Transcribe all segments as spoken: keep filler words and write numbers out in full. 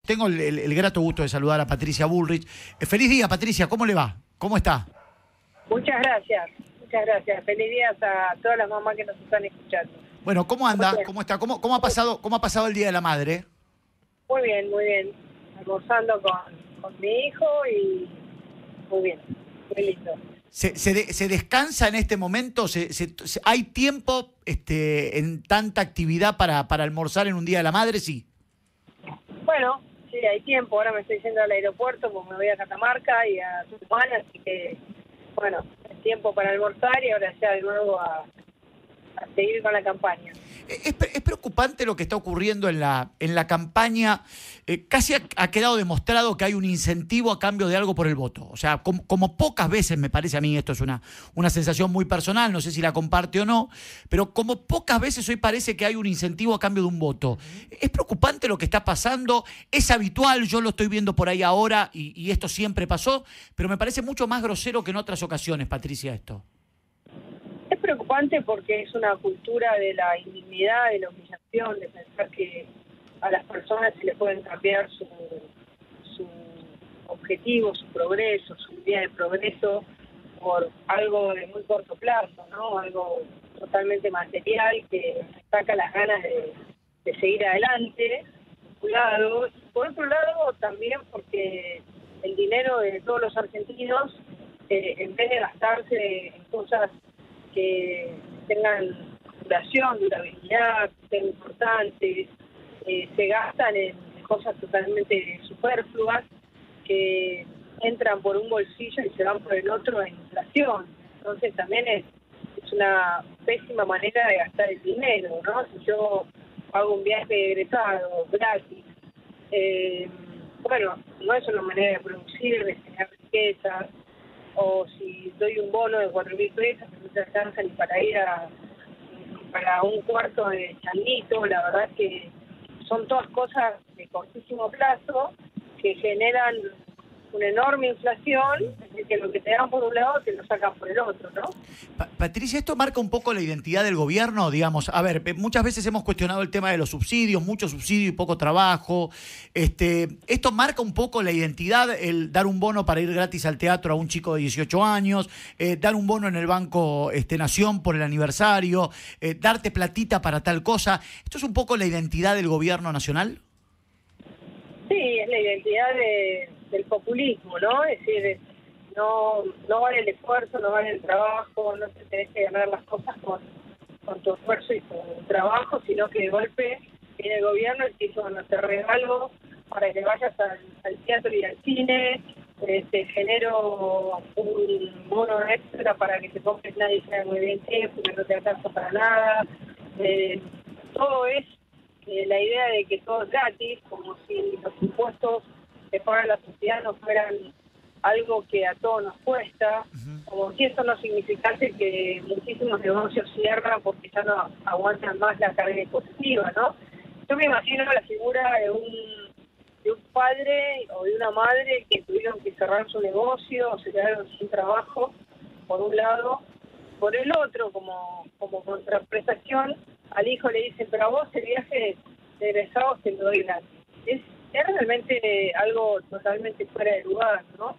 tengo el, el, el grato gusto de saludar a Patricia Bullrich. Eh, feliz día, Patricia, ¿cómo le va? ¿Cómo está? Muchas gracias, muchas gracias. Feliz día a todas las mamás que nos están escuchando. Bueno, ¿cómo anda? ¿Cómo está? ¿Cómo, cómo ha pasado, cómo ha pasado el Día de la Madre? Muy bien, muy bien. Almorzando con, con mi hijo y muy bien, muy lindo. ¿Se, se, de, se descansa en este momento? ¿Se, se, se, ¿Hay tiempo este, en tanta actividad para, para almorzar en un Día de la Madre? Sí. Bueno, sí, hay tiempo. Ahora me estoy yendo al aeropuerto porque me voy a Catamarca y a Tucumán, así que, bueno, hay tiempo para almorzar y ahora ya de nuevo a, a seguir con la campaña. Es, es preocupante lo que está ocurriendo en la, en la campaña. Eh, casi ha, ha quedado demostrado que hay un incentivo a cambio de algo por el voto. O sea, como, como pocas veces, me parece a mí, esto es una, una sensación muy personal, no sé si la comparte o no, pero como pocas veces hoy parece que hay un incentivo a cambio de un voto. Es preocupante lo que está pasando, es habitual, yo lo estoy viendo por ahí ahora y, y esto siempre pasó, pero me parece mucho más grosero que en otras ocasiones, Patricia, esto. Es preocupante porque es una cultura de la indignidad, de la humillación, de pensar que a las personas se les pueden cambiar su, su objetivo, su progreso, su idea de progreso por algo de muy corto plazo, ¿no? Algo totalmente material que saca las ganas de, de seguir adelante, por un lado. Por otro lado, también porque el dinero de todos los argentinos, eh, en vez de gastarse en cosas que tengan duración, durabilidad, que sean importantes, eh, se gastan en cosas totalmente superfluas que entran por un bolsillo y se van por el otro en inflación. Entonces también es, es una pésima manera de gastar el dinero, ¿no? Si yo hago un viaje de egresado gratis, eh, bueno, no es una manera de producir, de generar riquezas. O si doy un bono de cuatro mil pesos, que no te alcanza ni para ir a para un cuarto de changuito, la verdad es que son todas cosas de cortísimo plazo que generan una enorme inflación, es decir, que lo que te dan por un lado te lo sacan por el otro, ¿no? Pa- Patricia, esto marca un poco la identidad del gobierno, digamos. A ver, muchas veces hemos cuestionado el tema de los subsidios, mucho subsidio y poco trabajo. Este, esto marca un poco la identidad, el dar un bono para ir gratis al teatro a un chico de dieciocho años, eh, dar un bono en el Banco este, Nación por el aniversario, eh, darte platita para tal cosa. ¿Esto es un poco la identidad del gobierno nacional? Sí, es la identidad de, del populismo, ¿no? Es decir, no no vale el esfuerzo, no vale el trabajo, no te tenés que ganar las cosas con, con tu esfuerzo y tu trabajo, sino que de golpe viene el gobierno y te dice, bueno, te regalo para que vayas al, al teatro y al cine, eh, te genero un bono extra para que te compres nadie sea muy bien tiempo, que no te alcanza para nada. Eh, todo es Eh, la idea de que todo es gratis, como si los impuestos que paga la sociedad no fueran algo que a todos nos cuesta, uh-huh. Como si eso no significase que muchísimos negocios cierran porque ya no aguantan más la carga impositiva, ¿no? Yo me imagino la figura de un, de un padre o de una madre que tuvieron que cerrar su negocio o se quedaron sin trabajo, por un lado. Por el otro, como, como contraprestación, al hijo le dicen, pero a vos el viaje de egresados te lo doy gratis. Es, es realmente algo totalmente fuera de lugar, ¿no?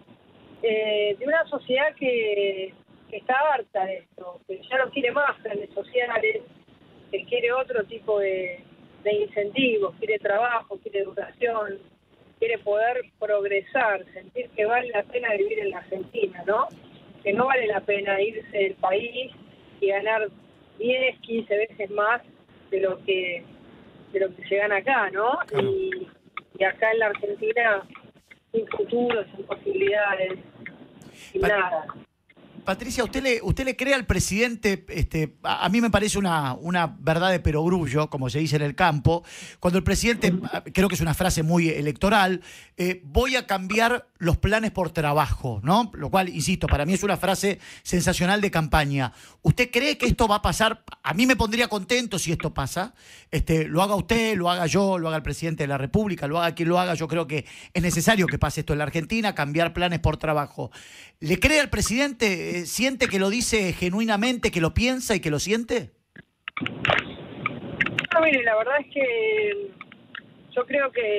Eh, de una sociedad que, que está harta de esto, que ya no quiere más planes sociales, que quiere otro tipo de, de incentivos, quiere trabajo, quiere educación, quiere poder progresar, sentir que vale la pena vivir en la Argentina, ¿no? Que no vale la pena irse del país y ganar diez, quince veces más de lo que de lo que se gana acá, ¿no? Claro. Y, y acá en la Argentina sin futuro, sin posibilidades, sin Pat- nada. Patricia, ¿usted le, usted le cree al presidente? Este, a, a mí me parece una, una verdad de perogrullo, como se dice en el campo, cuando el presidente, creo que es una frase muy electoral, eh, voy a cambiar los planes por trabajo, ¿no? Lo cual, insisto, para mí es una frase sensacional de campaña. ¿Usted cree que esto va a pasar? A mí me pondría contento si esto pasa. Este, lo haga usted, lo haga yo, lo haga el presidente de la República, lo haga quien lo haga. Yo creo que es necesario que pase esto en la Argentina, cambiar planes por trabajo. ¿Le cree al presidente? ¿Siente que lo dice genuinamente, que lo piensa y que lo siente? No, mire, la verdad es que yo creo que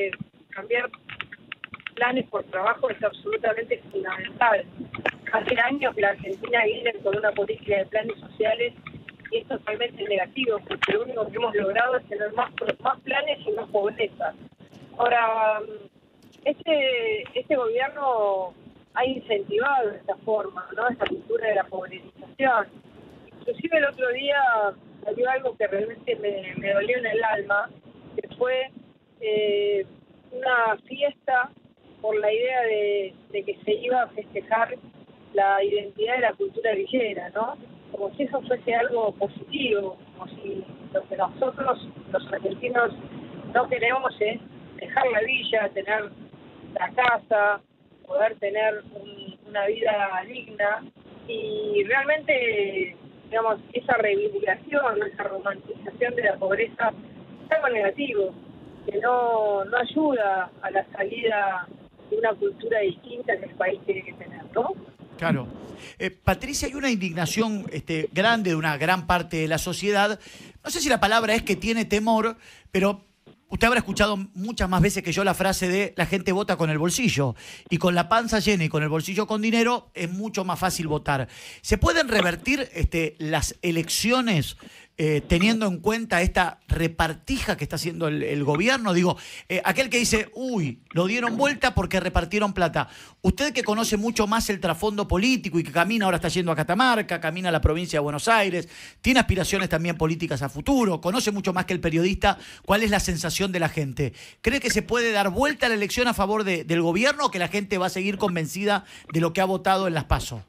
cambiar planes por trabajo es absolutamente fundamental. Hace años que la Argentina viene con una política de planes sociales y es totalmente negativo, porque lo único que hemos logrado es tener más, más planes y más pobreza. Ahora, este, este gobierno ha incentivado esta forma, ¿no? Esta cultura de la pobretización. Inclusive el otro día salió algo que realmente me, me dolió en el alma, que fue eh, una fiesta por la idea de, de que se iba a festejar la identidad de la cultura villera, ¿no? Como si eso fuese algo positivo, como si lo que nosotros, los argentinos, no queremos es dejar la villa, tener la casa, poder tener un, una vida digna, y realmente, digamos, esa reivindicación, esa romantización de la pobreza es algo negativo, que no, no ayuda a la salida de una cultura distinta que el país tiene que tener, ¿no? Claro. Eh, Patricia, hay una indignación este, grande de una gran parte de la sociedad. No sé si la palabra es que tiene temor, pero usted habrá escuchado muchas más veces que yo la frase de la gente vota con el bolsillo. Y con la panza llena y con el bolsillo con dinero es mucho más fácil votar. ¿Se pueden revertir este, las elecciones eh, teniendo en cuenta esta repartija que está haciendo el, el gobierno? Digo, eh, aquel que dice, uy, lo dieron vuelta porque repartieron plata. Usted que conoce mucho más el trasfondo político y que camina, ahora está yendo a Catamarca, camina a la provincia de Buenos Aires, tiene aspiraciones también políticas a futuro, conoce mucho más que el periodista, ¿cuál es la sensación de la gente? ¿Cree que se puede dar vuelta a la elección a favor de, del gobierno o que la gente va a seguir convencida de lo que ha votado en las PASO?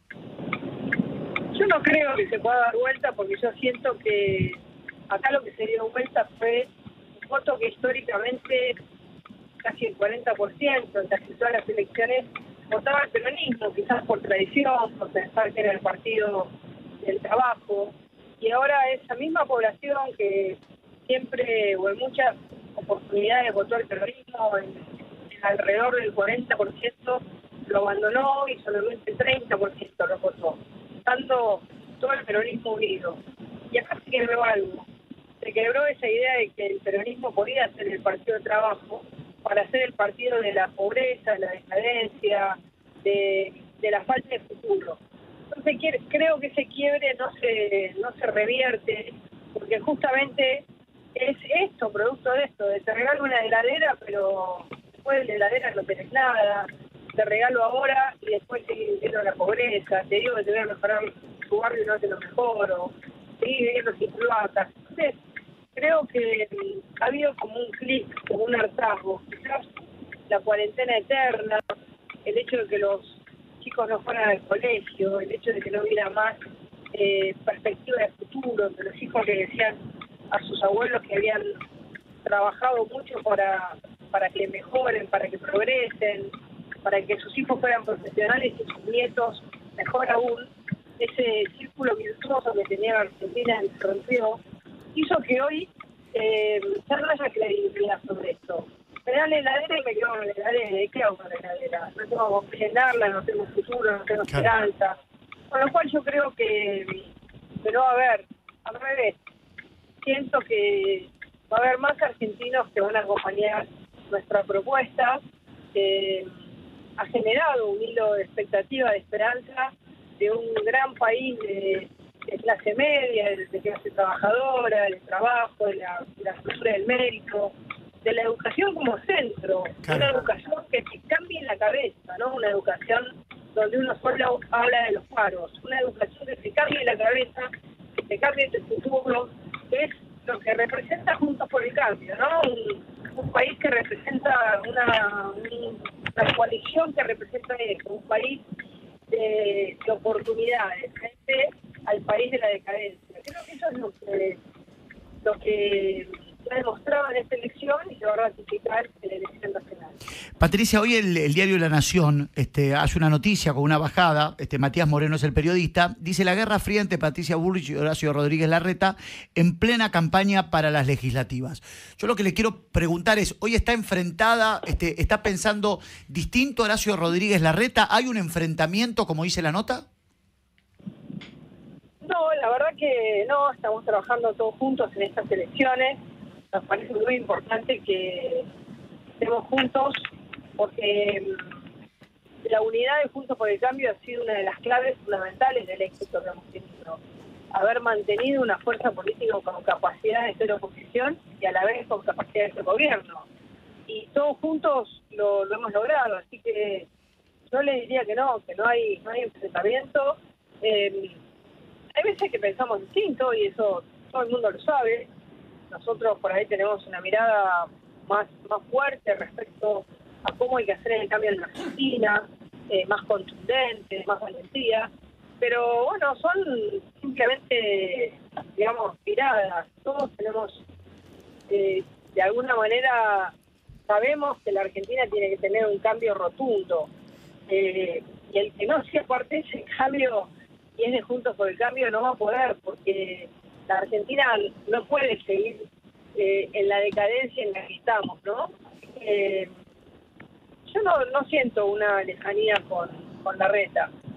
Yo no creo que se pueda dar vuelta, porque yo siento que acá lo que se dio vuelta fue un voto que históricamente casi el cuarenta por ciento en casi todas las elecciones votaba el peronismo, quizás por tradición, por pensar que era el partido del trabajo, y ahora esa misma población que siempre o en muchas oportunidades votó el peronismo, en, en alrededor del cuarenta por ciento lo abandonó y solamente el treinta por ciento lo votó, dando todo el peronismo unido. Y acá se quebró algo. Se quebró esa idea de que el peronismo podía ser el partido de trabajo para ser el partido de la pobreza, de la decadencia, de, de la falta de futuro. Entonces creo que ese quiebre no se, no se revierte, porque justamente es esto, producto de esto, de te regalo una heladera, pero después de la heladera no tenés nada, te regalo ahora y después seguir viviendo la pobreza, te digo que te voy a mejorar tu barrio y no te lo mejoro, seguir viviendo sin cloacas. Entonces, creo que ha habido como un clic, como un hartazgo, quizás la cuarentena eterna, el hecho de que los chicos no fueran al colegio, el hecho de que no hubiera más eh, perspectiva de futuro, que los hijos le decían a sus abuelos que habían trabajado mucho para, para que mejoren, para que progresen, para que sus hijos fueran profesionales y sus nietos mejor aún. Ese círculo virtuoso que tenía la Argentina se rompió, hizo que hoy eh, ya no haya credibilidad sobre esto. Me dan la heladera y me quedo con la heladera. ¿Y qué hago con la heladera? No tengo con qué llenarla, no tengo futuro, no tengo esperanza. Con lo cual yo creo que, que no va a haber, al revés. Siento que va a haber más argentinos que van a acompañar nuestra propuesta. Eh, ha generado un hilo de expectativa, de esperanza, de un gran país de, de clase media, de, de clase trabajadora, del trabajo, de la, de la cultura del mérito, de la educación como centro, claro. Una educación que te cambie la cabeza, ¿no? Una educación donde uno solo habla de los paros, una educación que te cambie la cabeza, que te cambie tu futuro, que es lo que representa Juntos por el Cambio, ¿no? Un, un país que representa una, una coalición que representa eso, un país de, de oportunidades frente al país de la decadencia. Creo que eso es lo que lo que ha demostrado en esta elección y se va a ratificar en la elección nacional. Patricia, hoy el, el diario La Nación este, hace una noticia con una bajada, este, Matías Moreno es el periodista, dice la guerra fría entre Patricia Bullrich y Horacio Rodríguez Larreta en plena campaña para las legislativas. Yo lo que le quiero preguntar es, ¿hoy está enfrentada, este, está pensando distinto Horacio Rodríguez Larreta? ¿Hay un enfrentamiento, como dice la nota? No, la verdad que no, estamos trabajando todos juntos en estas elecciones. Nos parece muy importante que, estemos juntos, porque la unidad de Juntos por el Cambio ha sido una de las claves fundamentales del éxito que hemos tenido. Haber mantenido una fuerza política con capacidad de ser oposición y a la vez con capacidad de ser gobierno. Y todos juntos lo, lo hemos logrado, así que yo le diría que no, que no hay, no hay enfrentamiento. Eh, hay veces que pensamos distinto y eso todo el mundo lo sabe. Nosotros por ahí tenemos una mirada más, más fuerte respecto a cómo hay que hacer el cambio en la Argentina, eh, más contundente, más valentía. Pero bueno, son simplemente, digamos, miradas. Todos tenemos, eh, de alguna manera, sabemos que la Argentina tiene que tener un cambio rotundo. Eh, y el que no sea parte de ese cambio y es de Juntos por el Cambio no va a poder, porque la Argentina no puede seguir eh, en la decadencia en la que estamos, ¿no? Eh, yo no, no siento una lejanía con, con Larreta.